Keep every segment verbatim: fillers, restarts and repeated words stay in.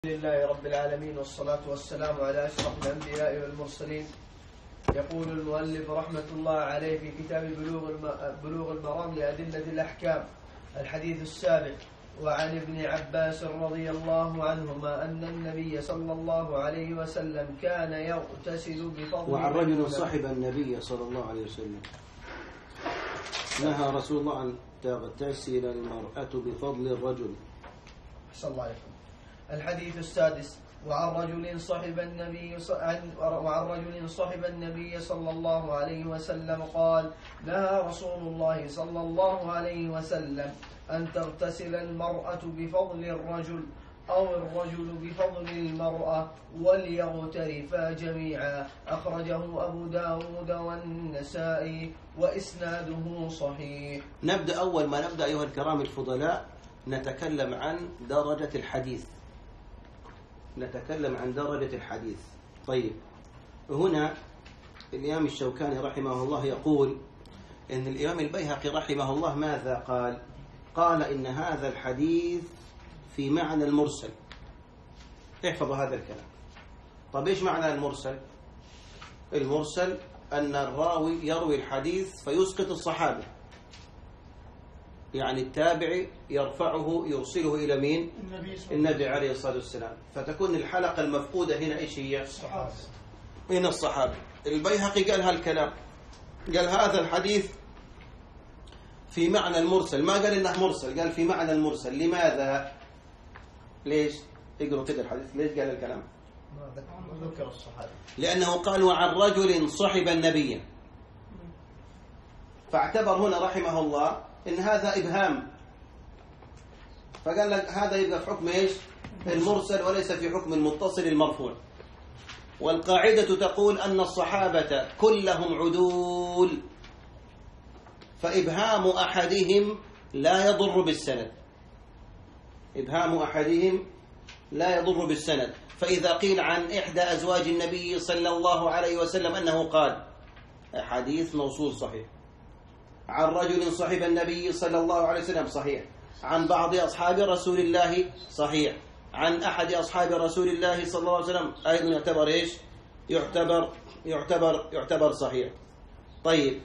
لله رب العالمين، والصلاة والسلام على أشرف الأنبياء والمرسلين. يقول المؤلف رحمة الله عليه في كتاب بلوغ بلوغ المرام لأدلة الأحكام، الحديث السابق: وعن ابن عباس رضي الله عنهما أن النبي صلى الله عليه وسلم كان يغتسل بفضل. وعن رجل صحب النبي صلى الله عليه وسلم نهى رسول الله أن تغتسل المرأة بفضل الرجل. أحسن الله عليكم. الحديث السادس: وعن رجل صحب النبي وعن رجل صحب النبي صلى الله عليه وسلم قال: نهى رسول الله صلى الله عليه وسلم أن تغتسل المرأة بفضل الرجل أو الرجل بفضل المرأة وليغترفا جميعا. أخرجه أبو داود والنسائي وإسناده صحيح. نبدأ أول ما نبدأ أيها الكرام الفضلاء نتكلم عن درجة الحديث. نتكلم عن درجة الحديث. طيب، هنا الإمام الشوكاني رحمه الله يقول إن الإمام البيهقي رحمه الله ماذا قال؟ قال إن هذا الحديث في معنى المرسل. احفظوا هذا الكلام. طب إيش معنى المرسل؟ المرسل أن الراوي يروي الحديث فيسقط الصحابة، يعني التابعي يرفعه يوصله إلى مين؟ النبي, النبي عليه الصلاة والسلام. فتكون الحلقة المفقودة هنا إيش هي؟ الصحابة. هنا الصحابة. البيهقي قال هالكلام، قال هذا الحديث في معنى المرسل، ما قال إنه مرسل، قال في معنى المرسل. لماذا؟ ليش؟ اقرأوا كده الحديث، ليش قال الكلام؟ ما ذكر الصحابة. لأنه قال وعن رجل صحب النبي، فاعتبر هنا رحمه الله إن هذا إبهام، فقال لك هذا يبقى في حكم إيش؟ المرسل، وليس في حكم المتصل المرفوع. والقاعدة تقول أن الصحابة كلهم عدول، فإبهام أحدهم لا يضر بالسند. إبهام أحدهم لا يضر بالسند. فإذا قيل عن إحدى أزواج النبي صلى الله عليه وسلم أنه قال، حديث موصول صحيح. عن رجل صحب النبي صلى الله عليه وسلم صحيح. عن بعض أصحاب رسول الله صحيح. عن أحد أصحاب رسول الله صلى الله عليه وسلم أيضا يعتبر إيش؟ يعتبر يعتبر يعتبر صحيح. طيب،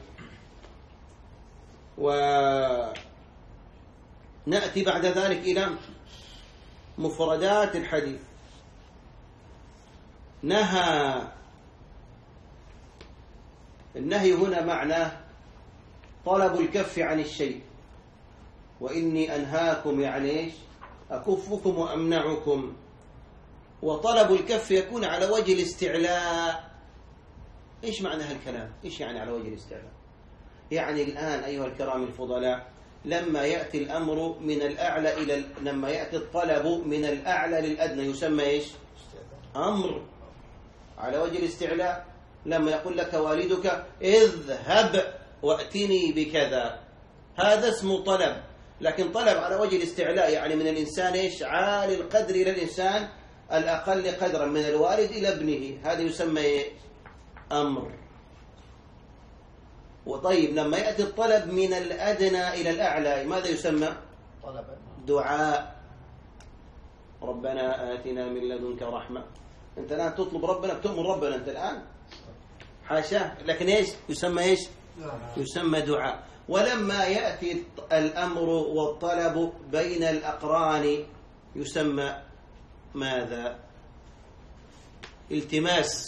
ونأتي بعد ذلك إلى مفردات الحديث. نهى، النهي هنا معناه طلب الكف عن الشيء. وإني أنهاكم يعني إيش؟ أكفكم وأمنعكم. وطلب الكف يكون على وجه الاستعلاء. إيش معنى هالكلام؟ إيش يعني على وجه الاستعلاء؟ يعني الآن أيها الكرام الفضلاء، لما يأتي الأمر من الأعلى إلى ال... لما يأتي الطلب من الأعلى للأدنى يسمى إيش؟ أمر على وجه الاستعلاء. لما يقول لك والدك اذهب وأتني بكذا، هذا اسمه طلب. لكن طلب على وجه الاستعلاء يعني من الإنسان إيش؟ عالي القدر إلى الإنسان الأقل قدرا، من الوالد إلى ابنه، هذا يسمى إيه؟ أمر. وطيب، لما يأتي الطلب من الأدنى إلى الأعلى ماذا يسمى؟ طلبا. دعاء. ربنا آتنا من لدنك رحمة. أنت الآن تطلب ربنا، بتؤمن ربنا أنت الآن، حاشا، لكن إيش يسمى؟ إيش يسمى؟ دعاء. ولما يأتي الأمر والطلب بين الأقران يسمى ماذا؟ التماس.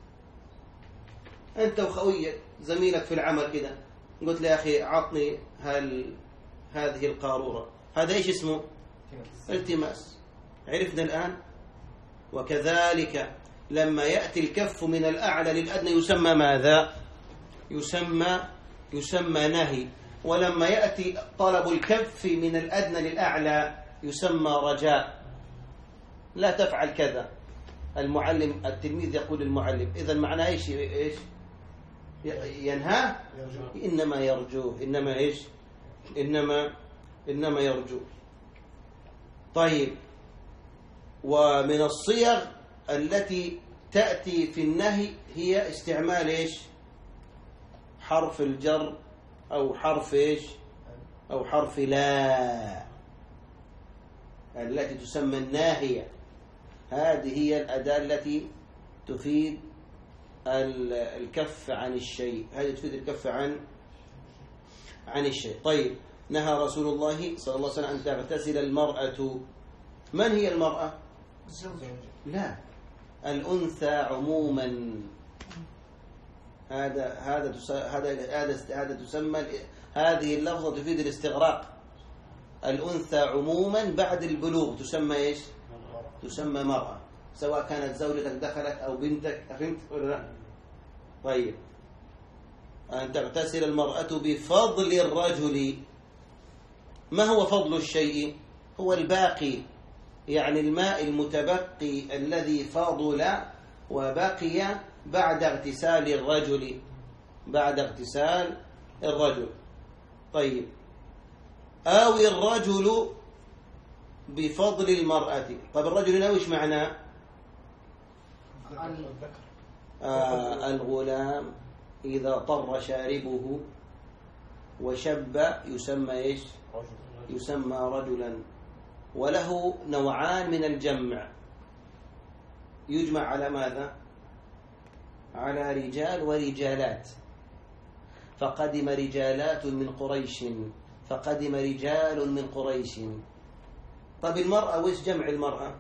أنت وخويك زميلك في العمل كده، قلت له يا أخي عطني هال هذه القارورة، هذا إيش اسمه؟ التماس. عرفنا الآن؟ وكذلك لما يأتي الكف من الأعلى للأدنى يسمى ماذا؟ يسمى يسمى نهي. ولما يأتي طلب الكف من الأدنى للأعلى يسمى رجاء. لا تفعل كذا. المعلم التلميذ يقول للمعلم، إذا معناه إيش؟ إيش؟ ينهى؟ إنما يرجوه. إنما إيش؟ إنما إنما يرجوه. طيب، ومن الصيغ التي تأتي في النهي هي استعمال إيش؟ حرف الجر أو حرف إيش؟ أو حرف لا. التي تسمى الناهية. هذه هي الأداة التي تفيد الكف عن الشيء، هذه تفيد الكف عن عن الشيء. طيب، نهى رسول الله صلى الله عليه وسلم أن تغتسل المرأة. من هي المرأة؟ لا، الأنثى عموما. هذا هذا هذا هذا هذا تسمى، هذه اللفظة تفيد الاستغراق. الأنثى عموما بعد البلوغ تسمى ايش؟ تسمى مرأة، سواء كانت زوجتك دخلت أو بنتك. فهمت ولا لا؟ طيب، أن تغتسل المرأة بفضل الرجل. ما هو فضل الشيء؟ هو الباقي، يعني الماء المتبقي الذي فضل وبقي بعد اغتسال الرجل، بعد اغتسال الرجل. طيب، أو الرجل بفضل المرأة. طيب، الرجل هنا وش معناه؟ آه الغلام إذا طر شاربه وشب يسمى إيش؟ يسمى رجلا. وله نوعان من الجمع، يجمع على ماذا؟ على رجال ورجالات. فقدم رجالات من قريش، فقدم رجال من قريش. طب المرأة وش جمع المرأة؟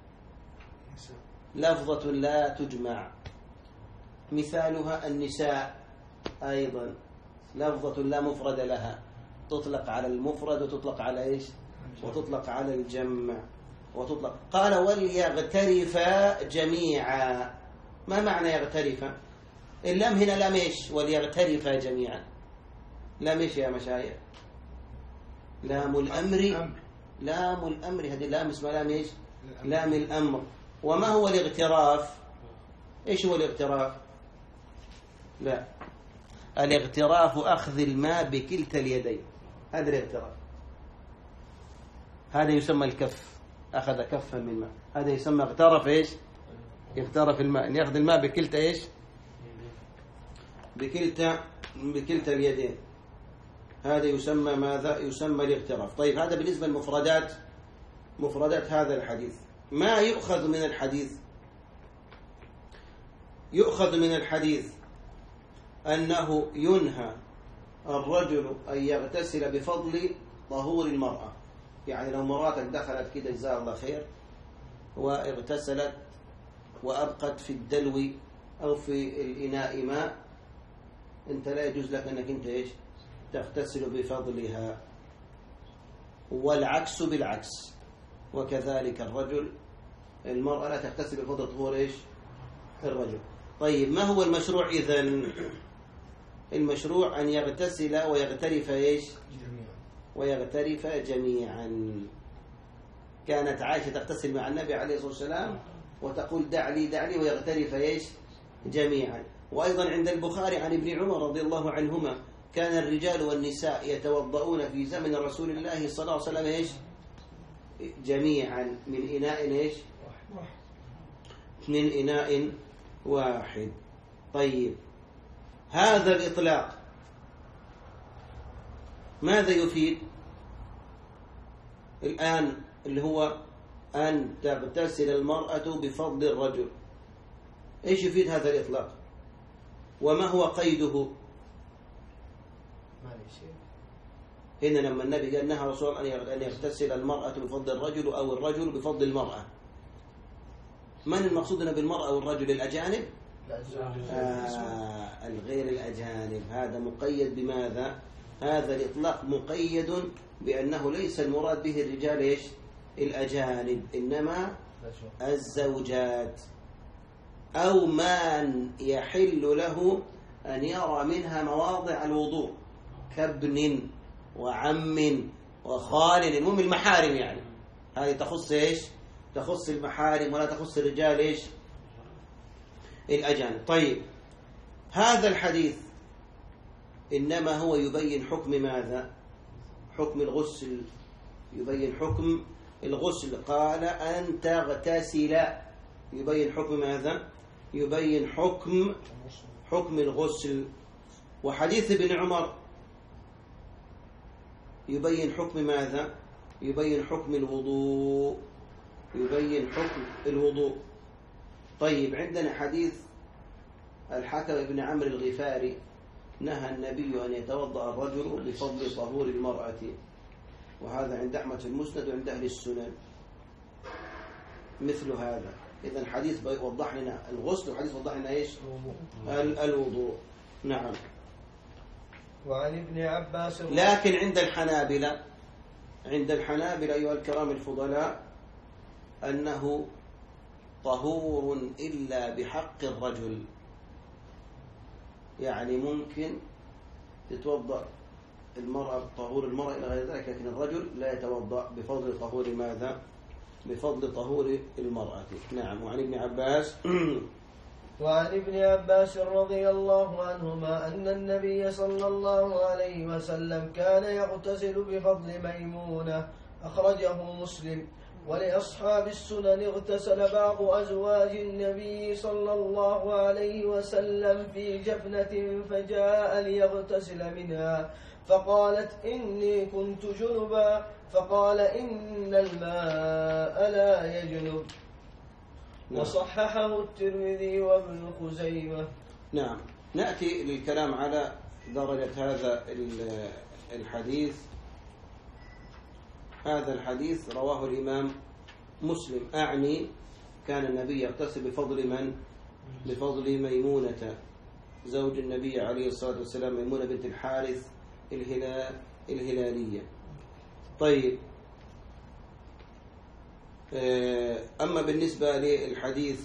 لفظة لا تجمع، مثالها النساء، أيضا لفظة لا مفرد لها، تطلق على المفرد وتطلق على إيش؟ وتطلق على الجمع وتطلق. قال وليغترفا جميعا. ما معنى يغترفا؟ اللام هنا لام إيش؟ وليغترفا جميعا. لام إيش يا مشايخ؟ لام الأمر. لام الأمر، هذه لام اسمها لام إيش؟ لام الأمر. وما هو الاغتراف؟ إيش هو الاغتراف؟ لا، الاغتراف أخذ الماء بكلتا اليدين، هذا الاغتراف. هذا يسمى الكف، أخذ كفا من الماء، هذا يسمى اغترف إيش؟ اغترف الماء، أن يأخذ الماء بكلتا إيش؟ بكلتا بكلتا اليدين، هذا يسمى ماذا؟ يسمى الاغتراف. طيب، هذا بالنسبة للمفردات، مفردات هذا الحديث. ما يؤخذ من الحديث؟ يؤخذ من الحديث أنه ينهى الرجل أن يغتسل بفضل طهور المرأة. يعني لو مراتك دخلت كده جزاها الله خير واغتسلت وأبقت في الدلو أو في الإناء ماء، أنت لا يجوز لك أنك أنت إيش؟ تغتسل بفضلها. والعكس بالعكس، وكذلك الرجل، المرأة لا تغتسل بفضل طهور إيش؟ الرجل. طيب، ما هو المشروع إذن؟ المشروع أن يغتسل ويغترف إيش؟ ويغترف جميعا. كانت عائشة تغتسل مع النبي عليه الصلاة والسلام وتقول دع لي دع لي ويغترف إيش؟ جميعا. وأيضا عند البخاري عن ابن عمر رضي الله عنهما كان الرجال والنساء يتوضؤون في زمن رسول الله صلى الله عليه وسلم إيش؟ جميعا من إناء إيش؟ من إناء واحد. طيب، هذا الإطلاق ماذا يفيد؟ الآن اللي هو أن تغتسل المرأة بفضل الرجل، إيش يفيد هذا الإطلاق؟ وما هو قيده؟ هنا لما النبي قال نهى رسول الله أن يغتسل المرأة بفضل الرجل أو الرجل بفضل المرأة، من المقصود هنا بالمرأة والرجل؟ الأجانب؟ آه الغير الأجانب. هذا مقيد بماذا؟ هذا الإطلاق مقيد بأنه ليس المراد به الرجال إيش؟ الأجانب، إنما الزوجات أو من يحل له أن يرى منها مواضع الوضوء كابن وعم وخال، المهم المحارم. يعني هذه تخص إيش؟ تخص المحارم ولا تخص الرجال إيش؟ الأجانب. طيب، هذا الحديث إنما هو يبين حكم ماذا؟ حكم الغسل، يبين حكم الغسل. قال أن تغتسل، يبين حكم ماذا؟ يبين حكم حكم الغسل. وحديث ابن عمر يبين حكم ماذا؟ يبين حكم الوضوء. يبين حكم الوضوء. طيب عندنا حديث الحكم بن عمرو الغفاري نهى النبي أن يتوضأ الرجل بفضل طهور المرأة، وهذا عند أحمد في المسند وعند أهل السنن مثل هذا. إذن حديث يوضح لنا الغسل وحديث يوضح لنا إيش؟ الوضوء. نعم. وعن ابن عباس. لكن عند الحنابلة عند الحنابلة أيها الكرام الفضلاء أنه طهور إلا بحق الرجل، يعني ممكن تتوضأ المرأة بطهور المرأة إلى غير ذلك، لكن الرجل لا يتوضأ بفضل طهور ماذا؟ بفضل طهور المرأة. نعم. وعن ابن عباس وعن ابن عباس رضي الله عنهما أن النبي صلى الله عليه وسلم كان يغتسل بفضل ميمونة، أخرجه مسلم. ولأصحاب السنن اغتسل بعض أزواج النبي صلى الله عليه وسلم في جفنة فجاء ليغتسل منها فقالت إني كنت جنبا، فقال إن الماء لا يجنب. وصححه الترمذي وابن خزيمة. نعم. نأتي للكلام على درجة هذا الحديث. هذا الحديث رواه الإمام مسلم، أعني كان النبي يغتسل بفضل من؟ بفضل ميمونة زوج النبي عليه الصلاة والسلام، ميمونة بنت الحارث الهلال الهلالية. طيب، أما بالنسبة للحديث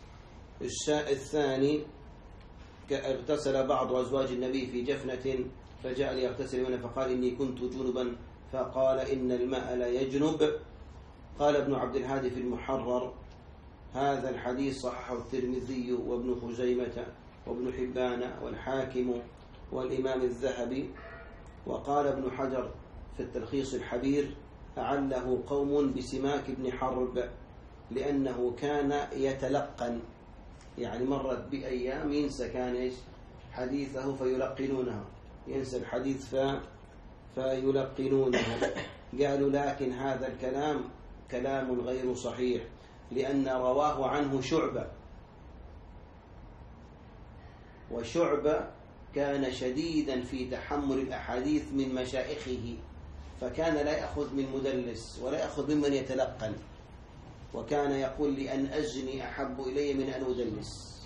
الثاني اغتسل بعض أزواج النبي في جفنة فجاء ليغتسل منها فقال إني كنت جنبا، فقال إن الماء لا يجنب. قال ابن عبد الهادي في المحرر هذا الحديث صححه الترمذي وابن خزيمة وابن حبان والحاكم والإمام الذهبي. وقال ابن حجر في التلخيص الحبير أعله قوم بسماك بن حرب لأنه كان يتلقن، يعني مرت بأيام ينسى كان إيش حديثه فيلقنونه، ينسى الحديث ف... فيلقنونه. قالوا لكن هذا الكلام كلام غير صحيح لأن رواه عنه شعبة، وشعبة كان شديدا في تحمل الأحاديث من مشايخه، فكان لا يأخذ من مدلس ولا يأخذ ممن يتلقن، وكان يقول لأن أجني أحب إلي من أن أدلس.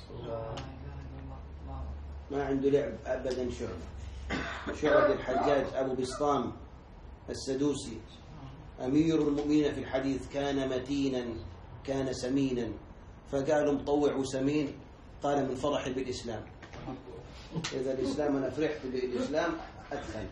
ما عنده لعب أبدا. شعبة شعبة الحجاج أبو بسطام السدوسي أمير المؤمنين في الحديث، كان متينا كان سمينا، فقالوا مطوع وسمين، قال من فرحي بالإسلام، إذا الإسلام أنا فرحت بالإسلام أدخل،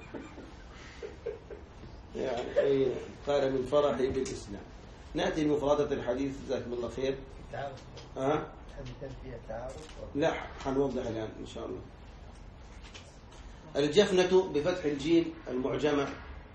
يعني قال من فرحي بالإسلام. نأتي لمفردات الحديث. جزاكم الله خير. أه؟ لا حنوضح الآن إن شاء الله. الجفنة بفتح الجيم المعجمة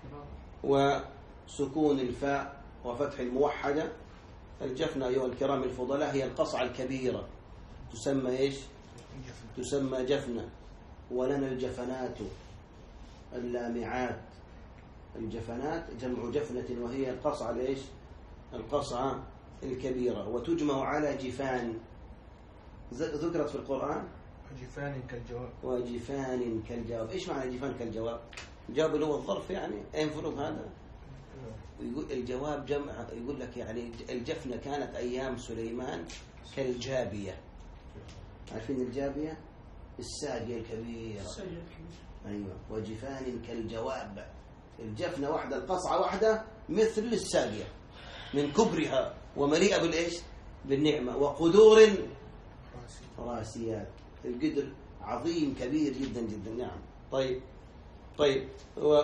وسكون الفاء وفتح الموحدة. الجفنة أيها الكرام الفضلاء هي القصعة الكبيرة، تسمى إيش؟ تسمى جفنة. ولنا الجفنات اللامعات. الجفنات جمع جفنة وهي القصعة لإيش؟ القصعة الكبيرة، وتجمع على جفان ذكرت في القرآن جفان كالجواب. وجفان كالجواب. إيش معنى جفان كالجواب؟ جواب اللي هو الظرف، يعني ينفرض هذا. ويقول الجواب جمع، يقول لك يعني الجفنة كانت أيام سليمان كالجابية. عارفين الجابية؟ الساقية الكبيرة. أيوة. وجفان كالجواب. الجفنة واحدة، القصعة واحدة مثل الساقية من كبرها ومليئة بالإيش؟ بالنعمة. وقدور راسيات. القدر عظيم كبير جدا جدا. نعم. طيب طيب و...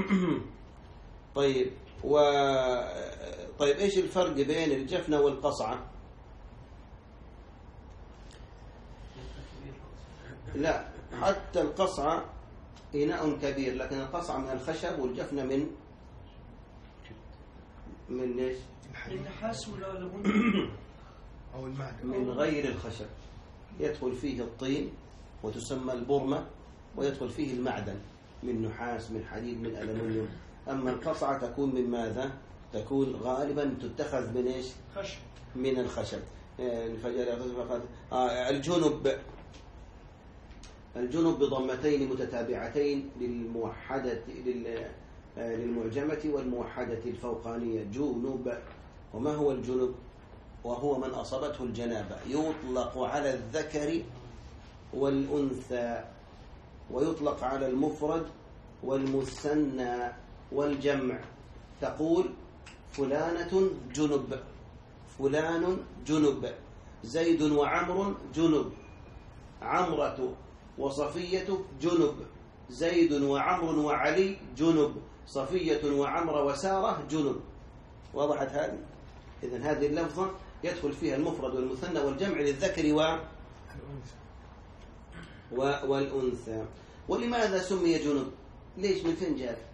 طيب و طيب ايش الفرق بين الجفنة والقصعة؟ لا، حتى القصعة إناء كبير، لكن القصعة من الخشب والجفنة من من ايش؟ النحاس ولا أو المعدن؟ من غير الخشب. يدخل فيه الطين وتسمى البرمة، ويدخل فيه المعدن من نحاس من حديد من ألمنيوم. أما القصعة تكون من ماذا؟ تكون غالبا تتخذ من إيش؟ خشب. من الخشب. الجنب الجنب بضمتين متتابعتين للموحدة للمعجمة والموحدة الفوقانية جنب. وما هو الجنب؟ وهو من أصابته الجنابة، يطلق على الذكر والأنثى، ويطلق على المفرد والمثنى والجمع. تقول فلانة جنب، فلان جنب، زيد وعمر جنب، عمرة وصفية جنب، زيد وعمر وعلي جنب، صفية وعمر وسارة جنب. وضحت هذه؟ إذن هذه اللفظة يدخل فيها المفرد والمثنى والجمع للذكر و... والأنثى. ولماذا سمي جنب؟ ليش؟ من فين جاء؟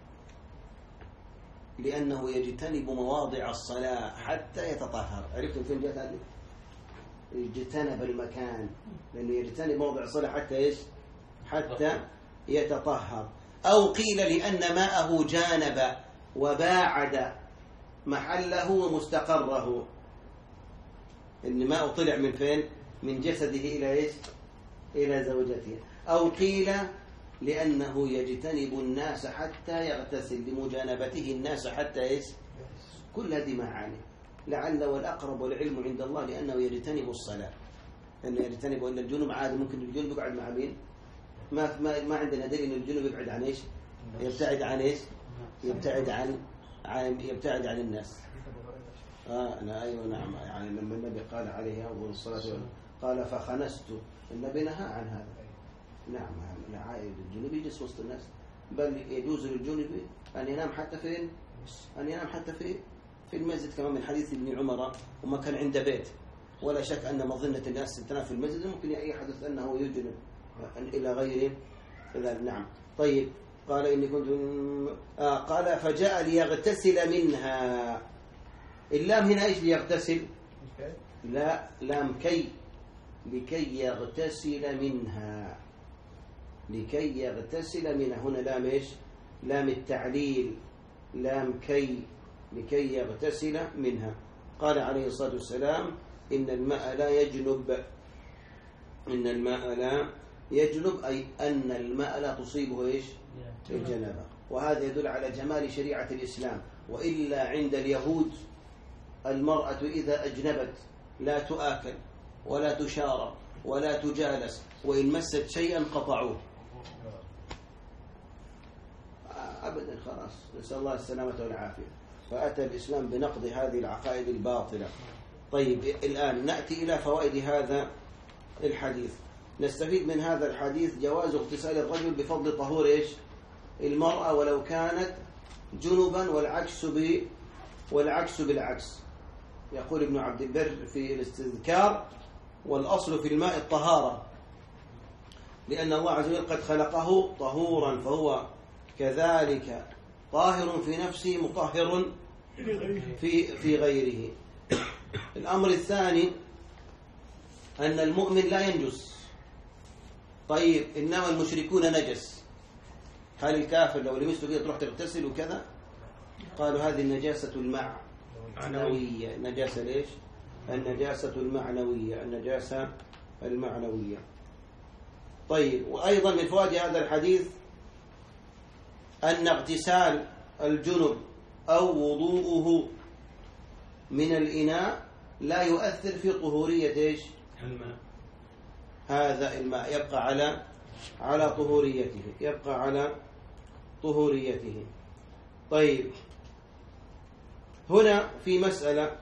لأنه يجتنب مواضع الصلاة حتى يتطهر. عرفت من فين جاءت هذه؟ يجتنب المكان، لأنه يجتنب موضع الصلاة حتى إيش؟ حتى يتطهر. أو قيل لأن ماءه جانب وباعد محله ومستقره، إن ماءه طلع من فين؟ من جسده إلى إيش؟ إلى زوجته. أو قيل لأنه يجتنب الناس حتى يغتسل، لمجانبته الناس حتى إيش؟ كل هذه معاني. لعل والأقرب والعلم عند الله لأنه يجتنب الصلاة، لأنه يجتنب. أن الجنوب عادي ممكن الجنوب يقعد مع مين؟ ما ما ما عندنا دليل أن الجنوب يبعد عن إيش؟ يبتعد عن إيش؟ يبتعد عن عن يبتعد عن الناس. آه أنا أيوة نعم. يعني لما النبي قال عليه أفضل الصلاة والسلام قال فخنست، النبي نهى عن هذا. نعم العائد الجنوب يجلس وسط الناس، بل يجوز للجنوب أن ينام حتى فين؟ أن ينام حتى في في المسجد، كما من حديث ابن عمر. وما كان عند بيت، ولا شك أن مظنة الناس تنام في المسجد ممكن يحدث أنه يجنب إلى غيره. نعم. طيب قال إني كنت آه قال فجاء ليغتسل منها. اللام هنا إيش؟ ليغتسل؟ لا، لام كي، لكي يغتسل منها، لكي يغتسل منها. هنا لام إيش؟ لام التعليل، لام كي، لكي يغتسل منها. قال عليه الصلاة والسلام إن الماء لا يجنب، إن الماء لا يجنب، أي أن الماء لا تصيبه إيش؟ الجنابة. وهذا يدل على جمال شريعة الإسلام. وإلا عند اليهود المرأة إذا أجنبت لا تؤكل ولا تشارب ولا تجالس، وإن مست شيئا قطعوه أبدا. خلاص، نسأل الله السلامة والعافية. فأتى الإسلام بنقض هذه العقائد الباطلة. طيب الآن نأتي إلى فوائد هذا الحديث. نستفيد من هذا الحديث جواز اغتسال الرجل بفضل طهور إيش؟ المرأة ولو كانت جنبا، والعكس ب والعكس بالعكس. يقول ابن عبد البر في الاستذكار والأصل في الماء الطهارة، لأن الله عز وجل قد خلقه طهورا، فهو كذلك طاهر في نفسه مطهر في في غيره. الأمر الثاني أن المؤمن لا ينجس. طيب إنما المشركون نجس، هل الكافر لو لمسته كده تروح تغتسل وكذا؟ قالوا هذه النجاسة المعنوية. النجاسة ليش؟ النجاسة المعنوية، النجاسة المعنوية. طيب وأيضا من فوائد هذا الحديث أن اغتسال الجنب أو وضوءه من الإناء لا يؤثر في طهورية إيش؟ الماء. هذا الماء يبقى على على طهوريته، يبقى على طهوريته. طيب هنا في مسألة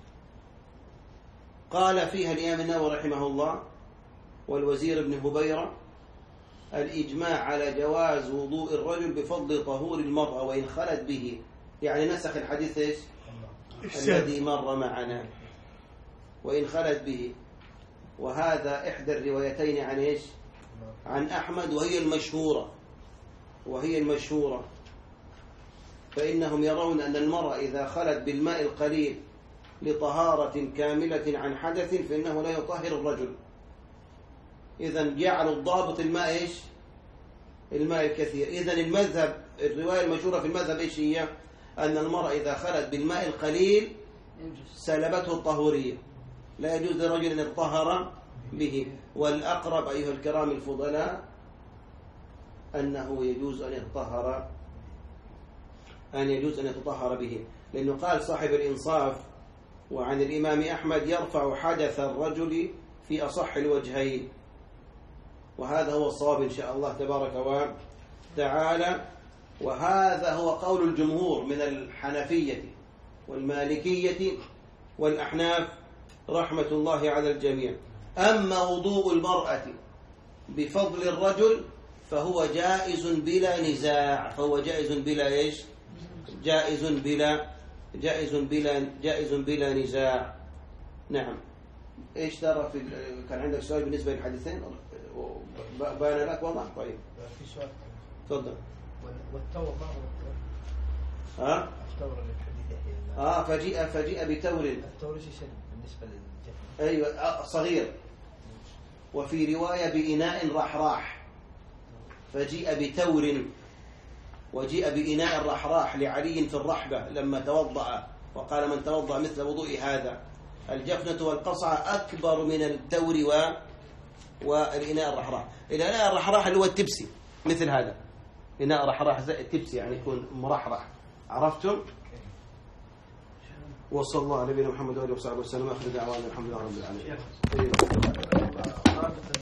قال فيها الإمام النووي رحمه الله والوزير ابن هبيرة الإجماع على جواز وضوء الرجل بفضل طهور المرأة وإن خلت به، يعني نسخ الحديث إيش؟ الذي مر معنا، وإن خلت به. وهذا إحدى الروايتين عن إيش؟ عن أحمد، وهي المشهورة، وهي المشهورة. فإنهم يرون أن المرأة إذا خلت بالماء القليل لطهارة كاملة عن حدث فإنه لا يطهر الرجل. إذن جعلوا الضابط الماء إيش؟ الماء الكثير. إذن المذهب، الرواية المشهورة في المذهب إيش هي؟ أن المرأة إذا خلت بالماء القليل سلبته الطهورية، لا يجوز لرجل أن يتطهر به. والأقرب أيها الكرام الفضلاء أنه يجوز أن يتطهر أن يجوز أن يتطهر به، لأنه قال صاحب الإنصاف وعن الإمام أحمد يرفع حدث الرجل في أصح الوجهين، وهذا هو الصواب إن شاء الله تبارك وتعالى. وهذا هو قول الجمهور من الحنفية والمالكية والأحناف رحمة الله على الجميع. أما وضوء المرأة بفضل الرجل فهو جائز بلا نزاع، فهو جائز بلا إيش؟ جائز بلا جائز بلا جائز بلا نزاع. نعم. إيش ترى في كان عندك سؤال بالنسبة للحديثين؟ بان لك وضع. طيب. في سؤال. تفضل. والتور ما هو التور؟ ها؟ التور للحديث يحيى. آه فجيء فجيء بتور. التور ايش يسمى بالنسبة للجفن؟ أيوة صغير. وفي رواية بإناء رحراح، فجيء بتور، وجيء بإناء رحراح لعلي في الرحبة لما توضأ وقال من توضأ مثل وضوء هذا. الجفنة والقصعة أكبر من التور و... والإناء الرحراح. الإناء الرحراح اللي هو التبسي مثل هذا، إناء رحراح زي التبسي يعني يكون مرحرح. عرفتم؟ وصلى الله على نبينا محمد وآله وصحبه وسلم. آخر دعوانا الحمد لله رب العالمين.